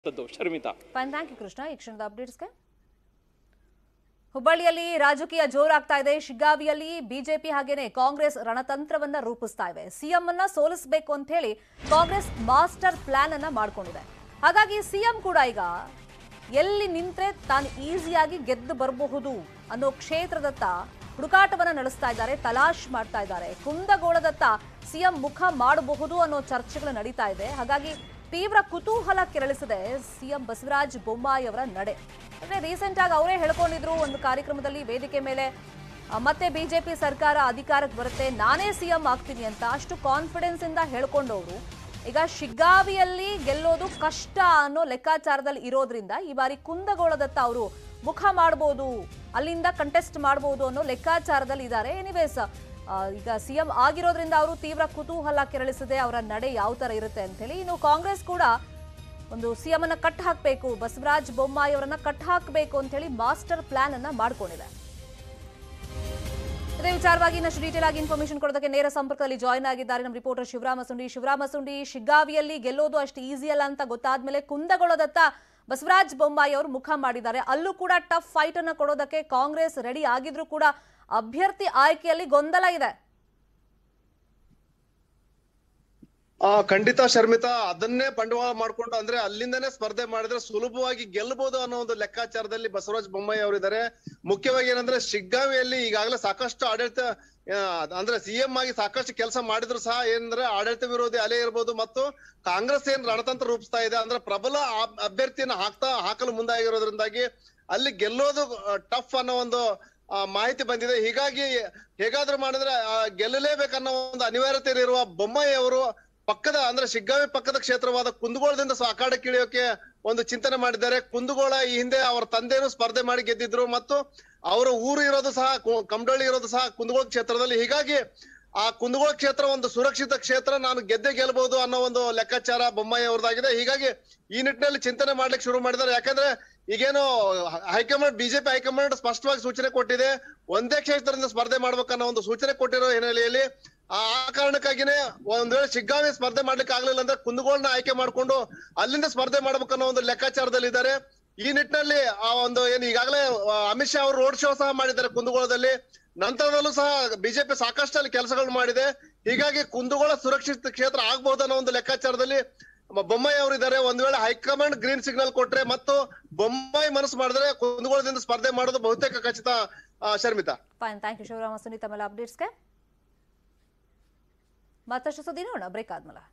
Sharmita fine, thank you Krishna. ಈ ಕ್ಷಣದ ಅಪ್ಡೇಟ್ಸ್ಗೆ ಹುಬ್ಬಳ್ಳಿಯಲ್ಲಿ ರಾಜಕೀಯ ಜೋರಾಗ್ತಾ ಇದೆ. ಶಿಗ್ಗಾವಿಯಲ್ಲಿ ಬಿಜೆಪಿ ಹಾಗೇನೆ ಕಾಂಗ್ರೆಸ್ ರಣತಂತ್ರವನ್ನ ರೂಪಿಸ್ತಾ ಇವೆ. ಸಿಎಂ ಅನ್ನ ಸೋಲಿಸಬೇಕು ಅಂತ ಹೇಳಿ ಕಾಂಗ್ರೆಸ್ ಮಾಸ್ಟರ್ ಪ್ಲಾನ್ ಅನ್ನ ಮಾಡ್ಕೊಂಡಿದೆ. ಹಾಗಾಗಿ ಸಿಎಂ ಕೂಡ ಈಗ ಎಲ್ಲಿ ನಿಂತ್ರೆ ತಾನು ಈಸಿಯಾಗಿ ಗೆದ್ದು ಬರಬಹುದು ಅನ್ನೋ ಕ್ಷೇತ್ರದತ್ತ ಹುಡುಕಾಟವನ್ನ ನಡೆಸ್ತಾ ಇದ್ದಾರೆ, ತಲಾಶ್ ಮಾಡ್ತಾ ಇದ್ದಾರೆ. ಕುಂದಗೋಳದತ್ತ ಸಿಎಂ ಮುಖ ಮಾಡಬಹುದು ಅನ್ನೋ ಚರ್ಚೆಗಳು ನಡೀತಾ ಇದೆ. ಹಾಗಾಗಿ ತೀವ್ರ ಕುತೂಹಲ ಕೆರಳಿಸಿದೆ ಸಿಎಂ ಬಸವರಾಜ ಬೊಮ್ಮಾಯಿ ಅವರ ನಡೆ. ಅಂದ್ರೆ ರೀಸೆಂಟ್ ಆಗಿ ಅವರೇ ಹೇಳ್ಕೊಂಡಿದ್ರು ಒಂದು ಕಾರ್ಯಕ್ರಮದಲ್ಲಿ ವೇದಿಕೆ ಮೇಲೆ, ಮತ್ತೆ ಬಿಜೆಪಿ ಸರ್ಕಾರ ಅಧಿಕಾರಕ್ಕೆ ಬರುತ್ತೆ, ನಾನೇ ಸಿಎಂ ಆಗ್ತೀನಿ ಅಂತ ಅಷ್ಟು ಕಾನ್ಫಿಡೆನ್ಸ್ ಇಂದ ಹೇಳ್ಕೊಂಡವರು ಈಗ ಶಿಗ್ಗಾವಿಯಲ್ಲಿ ಗೆಲ್ಲೋದು ಕಷ್ಟ ಅನ್ನೋ ಲೆಕ್ಕಾಚಾರದಲ್ಲಿ ಇರೋದ್ರಿಂದ ಈ ಬಾರಿ ಕುಂದಗೋಳದತ್ತ ಅವರು ಮುಖ ಮಾಡಬಹುದು, ಅಲ್ಲಿಂದ ಕಂಟೆಸ್ಟ್ ಮಾಡಬಹುದು ಅನ್ನೋ ಲೆಕ್ಕಾಚಾರದಲ್ಲಿ ಇದ್ದಾರೆ. ಎನಿವೇಸ್ ಈಗ ಸಿಎಂ ಆಗಿರೋದ್ರಿಂದ ಅವರು ತೀವ್ರ ಕುತೂಹಲ ಕೆರಳಿಸಿದೆ ಅವರ ನಡೆ ಯಾವ ತರ ಇರುತ್ತೆ ಅಂತ ಹೇಳಿ. ಇನ್ನು ಕಾಂಗ್ರೆಸ್ ಕೂಡ ಒಂದು ಸಿಎಂ ಅನ್ನ ಕಟ್ ಹಾಕಬೇಕು, ಬಸವರಾಜ ಬೊಮ್ಮಾಯಿ ಅವರನ್ನ ಕಟ್ ಹಾಕಬೇಕು ಅಂತ ಹೇಳಿ ಮಾಸ್ಟರ್ ಪ್ಲಾನ್ ಅನ್ನ ಮಾಡ್ಕೊಂಡಿದೆ. ಇದೇ ವಿಚಾರವಾಗಿ ಇನ್ನಷ್ಟು ಡೀಟೇಲ್ ಆಗಿ ಇನ್ಫಾರ್ಮೇಶನ್ ಕೊಡೋದಕ್ಕೆ ನೇರ ಸಂಪರ್ಕದಲ್ಲಿ ಜಾಯ್ನ್ ಆಗಿದ್ದಾರೆ ನಮ್ಮ ರಿಪೋರ್ಟರ್ ಶಿವರಾಮ ಸುಂಡಿ. ಶಿಗ್ಗಾವಿಯಲ್ಲಿ ಗೆಲ್ಲೋದು ಅಷ್ಟು ಈಸಿ ಅಲ್ಲ ಅಂತ ಗೊತ್ತಾದ್ಮೇಲೆ ಕುಂದಗೋಳದತ್ತ ಬಸವರಾಜ ಬೊಮ್ಮಾಯಿ ಅವರು ಮುಖ ಮಾಡಿದ್ದಾರೆ. ಅಲ್ಲೂ ಕೂಡ ಟಫ್ ಫೈಟ್ ಅನ್ನ ಕೊಡೋದಕ್ಕೆ ಕಾಂಗ್ರೆಸ್ ರೆಡಿ ಆಗಿದ್ರು ಕೂಡ ಅಭ್ಯರ್ಥಿ ಆಯ್ಕೆಯಲ್ಲಿ ಗೊಂದಲ ಇದೆ. ಖಂಡಿತ ಶರ್ಮಿತಾ, ಅದನ್ನೇ ಬಂಡವಾಳ ಮಾಡ್ಕೊಂಡು ಅಂದ್ರೆ ಅಲ್ಲಿಂದನೇ ಸ್ಪರ್ಧೆ ಮಾಡಿದ್ರೆ ಸುಲಭವಾಗಿ ಗೆಲ್ಲಬಹುದು ಅನ್ನೋ ಒಂದು ಲೆಕ್ಕಾಚಾರದಲ್ಲಿ ಬಸವರಾಜ ಬೊಮ್ಮಾಯಿ ಅವರಿದ್ದಾರೆ. ಮುಖ್ಯವಾಗಿ ಏನಂದ್ರೆ ಶಿಗ್ಗಾವಿಯಲ್ಲಿ ಈಗಾಗಲೇ ಸಾಕಷ್ಟು ಆಡಳಿತ ಅಂದ್ರೆ ಸಿಎಂ ಆಗಿ ಸಾಕಷ್ಟು ಕೆಲಸ ಮಾಡಿದ್ರು ಸಹ ಏನಂದ್ರೆ ಆಡಳಿತ ವಿರೋಧಿ ಅಲೆ ಇರ್ಬೋದು ಮತ್ತು ಕಾಂಗ್ರೆಸ್ ಏನ್ ರಣತಂತ್ರ ರೂಪಿಸ್ತಾ ಇದೆ ಅಂದ್ರೆ ಪ್ರಬಲ ಅಭ್ಯರ್ಥಿಯನ್ನ ಹಾಕಲು ಮುಂದಾಗಿರೋದ್ರಿಂದಾಗಿ ಅಲ್ಲಿ ಗೆಲ್ಲೋದು ಟಫ್ ಅನ್ನೋ ಒಂದು ಮಾಹಿತಿ ಬಂದಿದೆ. ಹೀಗಾಗಿ ಹೇಗಾದ್ರೂ ಮಾಡಿದ್ರೆ ಗೆಲ್ಲಲೇಬೇಕನ್ನೋ ಒಂದು ಅನಿವಾರ್ಯತೆ ಇರುವ ಬೊಮ್ಮಾಯಿ ಅವರು ಪಕ್ಕದ ಅಂದ್ರೆ ಶಿಗ್ಗಾವಿ ಪಕ್ಕದ ಕ್ಷೇತ್ರವಾದ ಕುಂದಗೋಳದಿಂದ ಅಖಾಡಕ್ಕೆ ಇಳಿಯೋಕೆ ಒಂದು ಚಿಂತನೆ ಮಾಡಿದ್ದಾರೆ. ಕುಂದಗೋಳ ಈ ಹಿಂದೆ ಅವರ ತಂದೆಯನ್ನು ಸ್ಪರ್ಧೆ ಮಾಡಿ ಗೆದ್ದಿದ್ರು ಮತ್ತು ಅವರ ಊರು ಇರೋದು ಸಹ ಕಮಡಳ್ಳಿ ಇರೋದು ಸಹ ಕುಂದಗೋಳ ಕ್ಷೇತ್ರದಲ್ಲಿ. ಹೀಗಾಗಿ ಆ ಕುಂದಗೋಳ ಕ್ಷೇತ್ರ ಒಂದು ಸುರಕ್ಷಿತ ಕ್ಷೇತ್ರ, ನಾನು ಗೆದ್ದೆ ಗೆಲ್ಲಬಹುದು ಅನ್ನೋ ಒಂದು ಲೆಕ್ಕಾಚಾರ ಬೊಮ್ಮಾಯಿ ಅವ್ರದ್ದಾಗಿದೆ. ಹೀಗಾಗಿ ಈ ನಿಟ್ಟಿನಲ್ಲಿ ಚಿಂತನೆ ಮಾಡ್ಲಿಕ್ಕೆ ಶುರು ಮಾಡಿದ್ದಾರೆ. ಯಾಕಂದ್ರೆ ಈಗೇನು ಹೈಕಮಾಂಡ್ ಬಿಜೆಪಿ ಹೈಕಮಾಂಡ್ ಸ್ಪಷ್ಟವಾಗಿ ಸೂಚನೆ ಕೊಟ್ಟಿದೆ, ಒಂದೇ ಕ್ಷೇತ್ರದಿಂದ ಸ್ಪರ್ಧೆ ಮಾಡ್ಬೇಕನ್ನೋ ಒಂದು ಸೂಚನೆ ಕೊಟ್ಟಿರೋ ಹಿನ್ನೆಲೆಯಲ್ಲಿ ಆ ಕಾರಣಕ್ಕಾಗಿನೇ ಒಂದ್ ವೇಳೆ ಶಿಗ್ಗಾವಿ ಸ್ಪರ್ಧೆ ಮಾಡ್ಲಿಕ್ಕೆ ಆಗ್ಲಿಲ್ಲ ಅಂದ್ರೆ ಕುಂದಗೋಳನ್ನ ಆಯ್ಕೆ ಮಾಡ್ಕೊಂಡು ಅಲ್ಲಿಂದ ಸ್ಪರ್ಧೆ ಮಾಡ್ಬೇಕನ್ನೋ ಒಂದು ಲೆಕ್ಕಾಚಾರದಲ್ಲಿ ಇದ್ದಾರೆ. ಈ ನಿಟ್ಟಿನಲ್ಲಿ ಆ ಒಂದು ಏನು ಈಗಾಗಲೇ ಅಮಿತ್ ಶಾ ಅವರು ರೋಡ್ ಶೋ ಸಹ ಮಾಡಿದ್ದಾರೆ ಕುಂದಗೋಳದಲ್ಲಿ. ನಂತರದಲ್ಲೂ ಸಹ ಬಿಜೆಪಿ ಸಾಕಷ್ಟು ಅಲ್ಲಿ ಕೆಲಸಗಳು ಮಾಡಿದೆ. ಹೀಗಾಗಿ ಕುಂದಗೋಳ ಸುರಕ್ಷಿತ ಕ್ಷೇತ್ರ ಆಗ್ಬಹುದು ಅನ್ನೋ ಒಂದು ಲೆಕ್ಕಾಚಾರದಲ್ಲಿ ಬೊಮ್ಮಾಯಿ ಅವರು ಇದ್ದಾರೆ. ಒಂದ್ ವೇಳೆ ಹೈಕಮಾಂಡ್ ಗ್ರೀನ್ ಸಿಗ್ನಲ್ ಕೊಟ್ರೆ ಮತ್ತು ಬೊಮ್ಮಾಯಿ ಮನಸ್ಸು ಮಾಡಿದ್ರೆ ಕುಂದಗೋಳದಿಂದ ಸ್ಪರ್ಧೆ ಮಾಡೋದು ಬಹುತೇಕ ಖಚಿತ. Sharmitha, fine, thank you Shivarama Sundi ತಮ್ಮೆಲ್ಲ ಅಪ್ಡೇಟ್ಸ್ಗೆ. ಮತ್ತಷ್ಟು ಸುದ್ದಿ ನೋಡೋಣ ಬ್ರೇಕ್ ಆದ್ಮೇಲೆ.